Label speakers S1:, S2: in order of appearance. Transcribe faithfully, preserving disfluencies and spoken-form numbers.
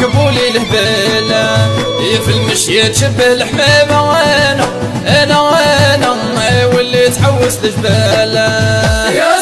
S1: جابوا لي الهبالة في المشية تشبه الحمامة وانا انا وانا وليت حوس الجبالة.